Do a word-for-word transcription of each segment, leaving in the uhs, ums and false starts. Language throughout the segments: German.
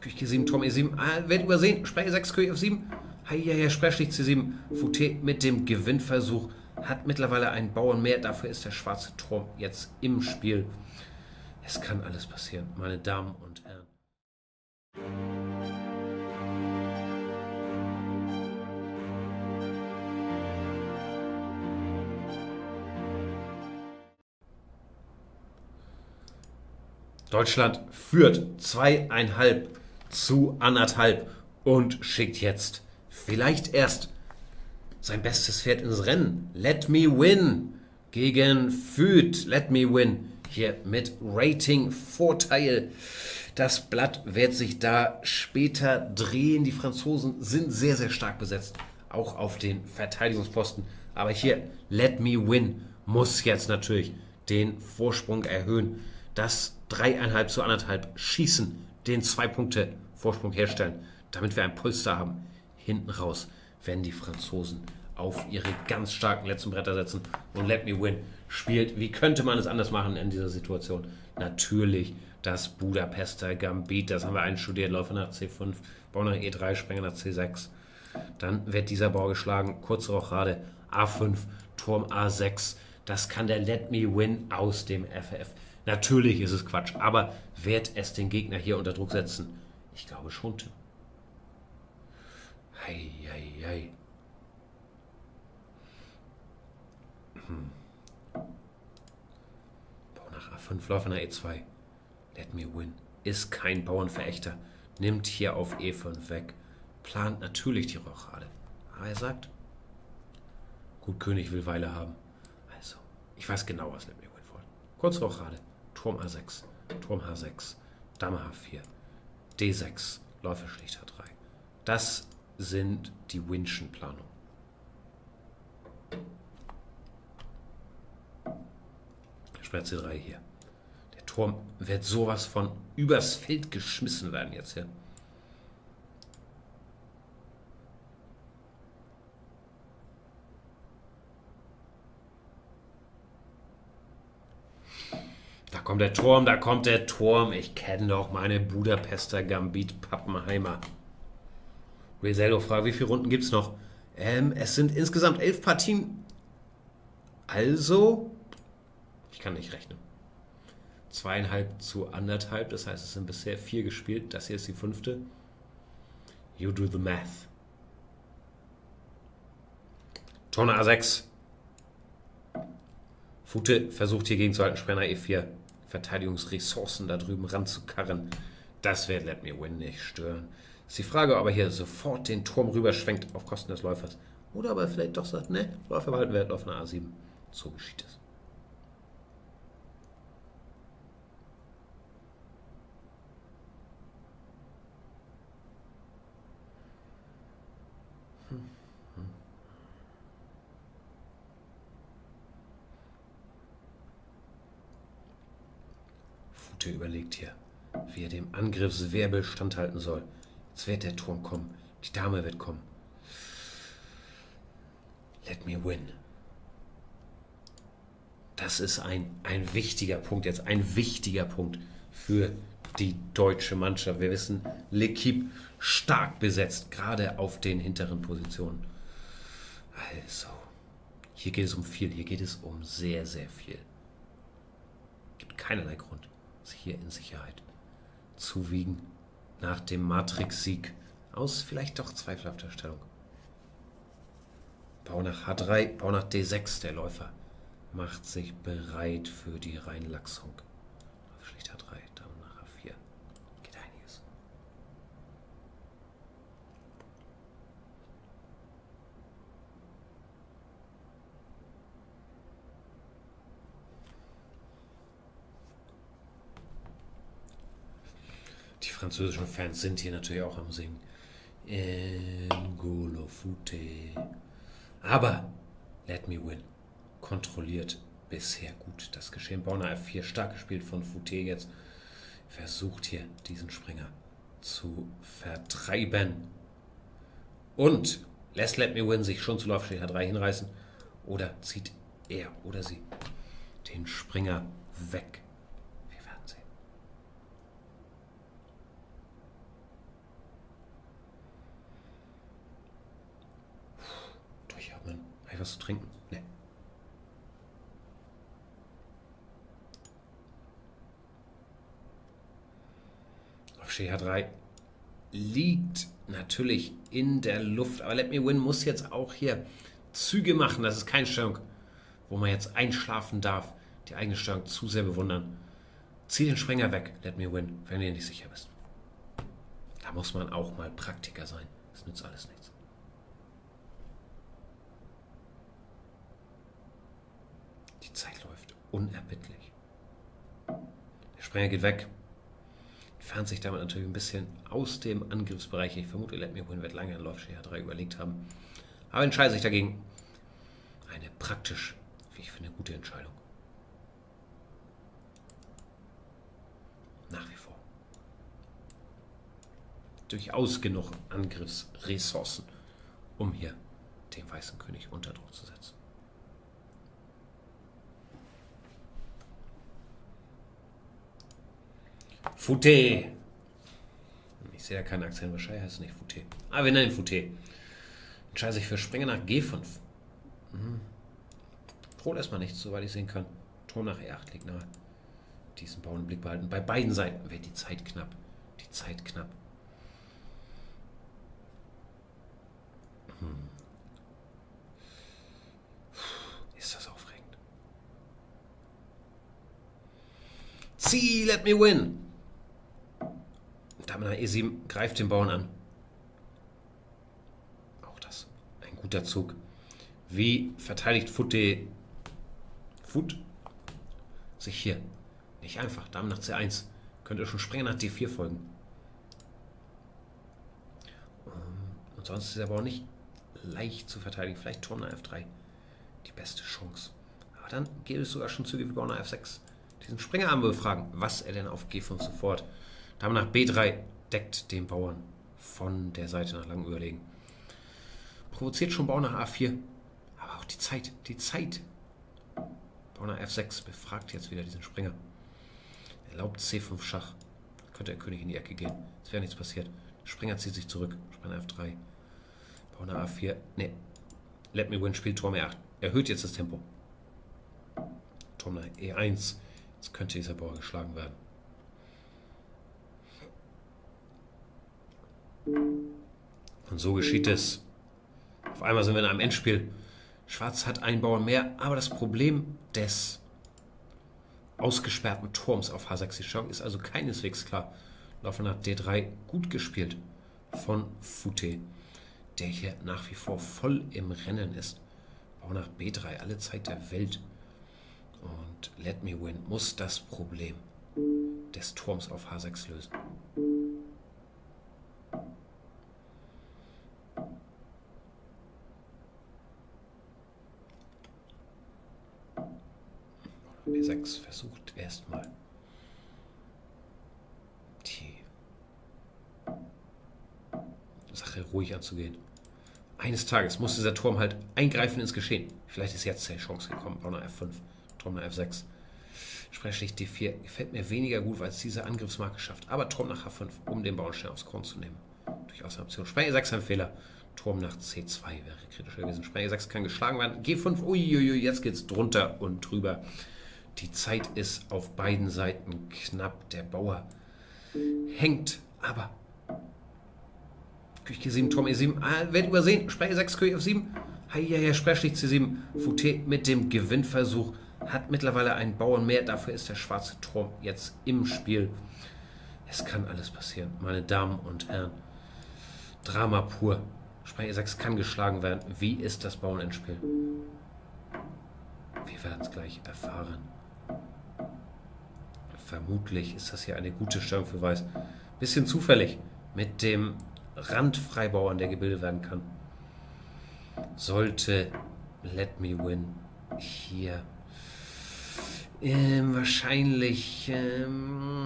König G sieben, Turm E sieben. Ah, wird übersehen. Sprecher sechs, König F sieben. Heieiei, Sprecher schlicht C sieben. Fouté mit dem Gewinnversuch. Hat mittlerweile einen Bauern mehr. Dafür ist der schwarze Turm jetzt im Spiel. Es kann alles passieren, meine Damen und Herren. Deutschland führt zweieinhalb zu anderthalb und schickt jetzt vielleicht erst sein bestes Pferd ins Rennen. Let Me Win gegen Füth. Let Me Win hier mit Rating-Vorteil. Das Blatt wird sich da später drehen. Die Franzosen sind sehr, sehr stark besetzt, auch auf den Verteidigungsposten. Aber hier, Let Me Win muss jetzt natürlich den Vorsprung erhöhen. Das dreieinhalb zu anderthalb schießen, den zwei Punkte Vorsprung herstellen, damit wir ein Polster haben. Hinten raus werden die Franzosen auf ihre ganz starken letzten Bretter setzen und Let Me Win spielt. Wie könnte man es anders machen in dieser Situation? Natürlich das Budapester Gambit, das haben wir einstudiert, Läufer nach C fünf, Bau nach E drei, Springer nach C sechs. Dann wird dieser Bau geschlagen, kurze Rochade, A fünf, Turm A sechs. Das kann der Let Me Win aus dem F F. Natürlich ist es Quatsch, aber wird es den Gegner hier unter Druck setzen? Ich glaube schon, Tim. Hei, hei, hei. Hm. Bau nach A fünf, Läufer nach E zwei. Let Me Win ist kein Bauernverächter. Nimmt hier auf E fünf weg. Plant natürlich die Rochade. Aber er sagt, gut, König will Weile haben. Also, ich weiß genau, was Let Me Win wollte. Kurz Rochade. Turm A sechs, Turm H sechs, Dame H vier, D sechs, Läufer schlicht H drei. Das sind die Winschen Planungen. Sprecher C drei hier. Der Turm wird sowas von übers Feld geschmissen werden jetzt hier. Da kommt der Turm, da kommt der Turm. Ich kenne doch meine Budapester Gambit Pappenheimer. Resello fragt, wie viele Runden gibt es noch? Ähm, es sind insgesamt elf Partien. Also, ich kann nicht rechnen. Zweieinhalb zu anderthalb, das heißt, es sind bisher vier gespielt. Das hier ist die fünfte. You do the math. Turm A sechs. Fute versucht hier gegenzuhalten, Sprenger E vier. Verteidigungsressourcen da drüben ranzukarren. Das wird Let Me Win nicht stören. Ist die Frage, ob er hier sofort den Turm rüberschwenkt auf Kosten des Läufers. Oder ob er vielleicht doch sagt, ne, Läufer behalten wir auf einer A sieben. So geschieht es. Hm. Hm. Fute überlegt hier, wie er dem Angriffswirbel standhalten soll. Jetzt wird der Turm kommen. Die Dame wird kommen. Let Me Win. Das ist ein, ein wichtiger Punkt jetzt. Ein wichtiger Punkt für die deutsche Mannschaft. Wir wissen, L'Équipe stark besetzt, gerade auf den hinteren Positionen. Also, hier geht es um viel. Hier geht es um sehr, sehr viel. Gibt keinerlei Grund, sich hier in Sicherheit zu wiegen. Nach dem Matrix-Sieg aus vielleicht doch zweifelhafter Stellung. Bau nach H drei, Bau nach D sechs. Der Läufer macht sich bereit für die Reinlachsung. Schlicht H drei, Dame nach H vier. Geht einiges. Die französischen Fans sind hier natürlich auch am Singen. N'Golo Fute. Aber Let Me Win kontrolliert bisher gut das Geschehen. Bau nach F vier, stark gespielt von Fute jetzt. Versucht hier diesen Springer zu vertreiben. Und lässt Let Me Win sich schon zu Läufer H drei hinreißen. Oder zieht er oder sie den Springer weg. Wir werden sehen. was zu trinken? Nee. Auf G H drei liegt natürlich in der Luft, aber Let Me Win muss jetzt auch hier Züge machen. Das ist kein Stellung, wo man jetzt einschlafen darf, die eigene Stellung zu sehr bewundern. Zieh den Springer weg, Let Me Win, wenn du dir nicht sicher bist. Da muss man auch mal Praktiker sein. Das nützt alles nichts. Die Zeit läuft unerbittlich. Der Springer geht weg. Entfernt sich damit natürlich ein bisschen aus dem Angriffsbereich. Ich vermute, Let Me Win wird lange in Lauf G H drei überlegt haben. Aber entscheidet sich dagegen. Eine praktisch, wie ich finde, gute Entscheidung. Nach wie vor. Durchaus genug Angriffsressourcen, um hier den Weißen König unter Druck zu setzen. Fouté. Ich sehe ja keinen Akzent, wahrscheinlich heißt es nicht Fouté. Aber wir nennen ihn Fouté. Entscheidet sich für Springer nach G fünf. Mhm. Droht erstmal nichts, soweit ich sehen kann. Turm nach E acht liegt nahe. Diesen Bauern im Blick behalten. Bei beiden Seiten wird die Zeit knapp. Die Zeit knapp. Hm. Ist das aufregend. Zieh, Let Me Win. Dame nach E sieben greift den Bauern an. Auch das ein guter Zug. Wie verteidigt Fouté Foot sich hier? Nicht einfach. Dame nach C eins. Könnte schon Springer nach D vier folgen. Und sonst ist der Bauer nicht leicht zu verteidigen. Vielleicht Turm nach F drei. Die beste Chance. Aber dann geht es sogar schon Züge wie Bauer nach F sechs. Diesen Springer haben wir befragen, was er denn auf G fünf sofort. Dame nach B drei deckt den Bauern von der Seite nach langem Überlegen. Provoziert schon Bauer nach A vier. Aber auch die Zeit, die Zeit. Bauer nach F sechs befragt jetzt wieder diesen Springer. Erlaubt C fünf Schach. Könnte der König in die Ecke gehen. Es wäre nichts passiert. Der Springer zieht sich zurück. Springer F drei. Bauer nach A vier. Ne. Let Me Win spielt Turm E acht. Erhöht jetzt das Tempo. Turm nach E eins. Jetzt könnte dieser Bauer geschlagen werden. Und so geschieht es. Auf einmal sind wir in einem Endspiel. Schwarz hat einen Bauern mehr, aber das Problem des ausgesperrten Turms auf H sechs die Stellung ist also keineswegs klar. Laufen nach D drei gut gespielt von Fouté, der hier nach wie vor voll im Rennen ist. Bauer nach B drei, alle Zeit der Welt. Und Let Me Win muss das Problem des Turms auf H sechs lösen. B sechs versucht erstmal die Sache ruhig anzugehen. Eines Tages muss dieser Turm halt eingreifen ins Geschehen. Vielleicht ist jetzt die Chance gekommen. Bauer nach F fünf, Turm nach F sechs. Sprechlicht D vier gefällt mir weniger gut, weil es diese Angriffsmarke schafft. Aber Turm nach H fünf, um den Bauern schnell aufs Korn zu nehmen. Durchaus eine Option. Springer E sechs ein Fehler. Turm nach C zwei wäre kritisch gewesen. Springer E sechs kann geschlagen werden. G fünf, uiuiui, jetzt geht es drunter und drüber. Die Zeit ist auf beiden Seiten knapp. Der Bauer hängt, aber König G sieben, Turm E sieben, ah, wird übersehen. Springer E sechs, König F sieben. Heieiei, Sprechlicht C sieben. Fouté mit dem Gewinnversuch hat mittlerweile einen Bauern mehr. Dafür ist der schwarze Turm jetzt im Spiel. Es kann alles passieren, meine Damen und Herren. Drama pur. Springer E sechs kann geschlagen werden. Wie ist das Bauernendspiel? Wir werden es gleich erfahren. Vermutlich ist das hier eine gute Stellung für Weiß. Bisschen zufällig mit dem Randfreibauern, der gebildet werden kann. Sollte Let Me Win hier ähm, wahrscheinlich ähm,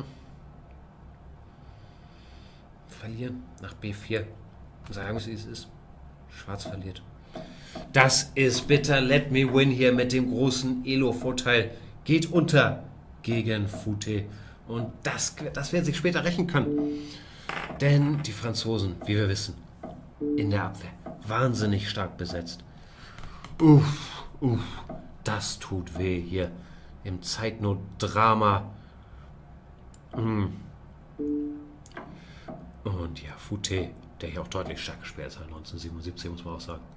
verlieren nach B vier. Sagen wir es, wie es ist. Schwarz verliert. Das ist bitter. Let Me Win hier mit dem großen Elo-Vorteil. Geht unter gegen Fouté. Und das, das wird sich später rächen können. Denn die Franzosen, wie wir wissen, in der Abwehr wahnsinnig stark besetzt. Uff, uff, das tut weh hier im Zeitnot-Drama. Mm. Und ja, Fouté, der hier auch deutlich stärker gespielt als neunzehnhundertsiebenundsiebzig, muss man auch sagen,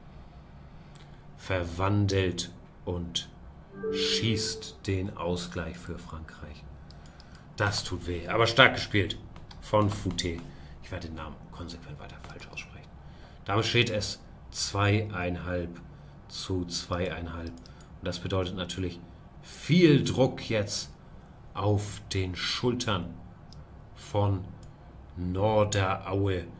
verwandelt und schießt den Ausgleich für Frankreich. Das tut weh, aber stark gespielt von Fouté. Ich werde den Namen konsequent weiter falsch aussprechen. Damit steht es zweieinhalb zu zweieinhalb. Und das bedeutet natürlich viel Druck jetzt auf den Schultern von Norderaue.